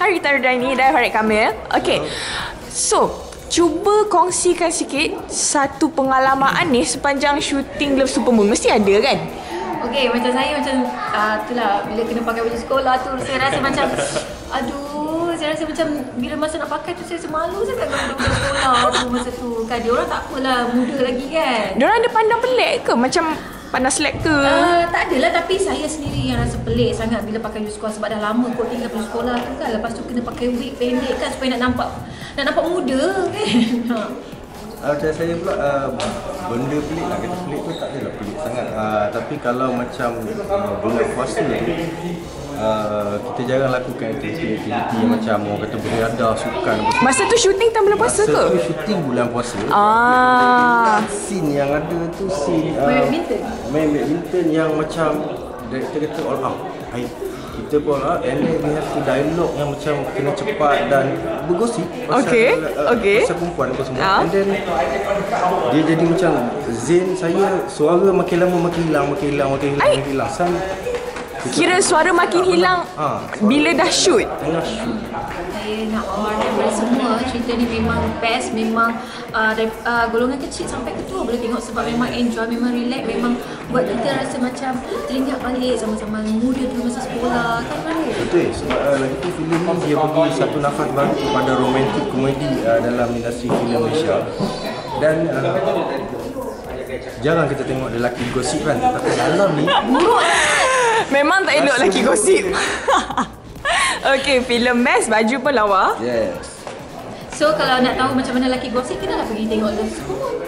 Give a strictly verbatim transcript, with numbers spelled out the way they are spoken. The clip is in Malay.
Rita Rudaini dan Farid Kamil. Okay, so cuba kongsikan sikit satu pengalaman aneh sepanjang syuting Love Super Moon. Mesti ada kan? Okay, macam saya macam uh, itulah bila kena pakai baju sekolah tu saya rasa macam aduh, saya rasa macam bila masa nak pakai tu saya rasa malu sangat dengan baju sekolah tu masa tu. Kan dia orang tak apalah, muda lagi kan. Dia orang ada pandang pelik ke? Macam pandang selek ke? Uh, tak adalah, tapi saya sendiri yang rasa pelik sangat bila pakai baju sekolah sebab dah lama kot tinggal baju sekolah tu kan. Lepas tu kena pakai wig pendek kan supaya nak nampak nak nampak muda kan. Uh, macam saya pula, uh, benda pelik lah, kata pelik tu tak adalah pelik sangat. Uh, tapi kalau macam uh, bulan puasa tu, uh, kita jarang lakukan aktiviti-aktiviti yang macam orang kata beriadah, sukan. Masa tu syuting time bulan puasa Masa ke? tu syuting bulan puasa. Ah. Scene yang ada tu scene uh, Main badminton? Main badminton yang macam director kata all out. I, kita pun all out and then we have to dialogue yang macam kena cepat dan bergosip pasal, Okay, uh, okay. pasal perempuan apa semua. Ah. And then dia jadi macam Zain, saya suara makin lama makin hilang, makin hilang, makin hilang, Ay. makin hilang. Sampai Kira suara makin hilang Ah. bila dah shoot. tengah shoot. Saya nak mewawarkan kepada semua, cerita ni memang best, memang uh, dari, uh, golongan kecil sampai ketua boleh tengok sebab memang enjoy, memang relax, memang buat kita rasa macam teringat balik sama-sama muda dulu masa sekolah kan Farid? Betul, sebab uh, lagi tu filem ni dia bagi satu nafas baru kepada romantik komedi uh, dalam industri filem Malaysia. Dan uh, jarang kita tengok lelaki gosip kan, tapi dalam ni Memang tak elok lelaki gosip. Okay, filem best, baju pun lawa. yes. So kalau nak tahu macam mana lelaki gosip, kena lah pergi tengok Love Super Moon.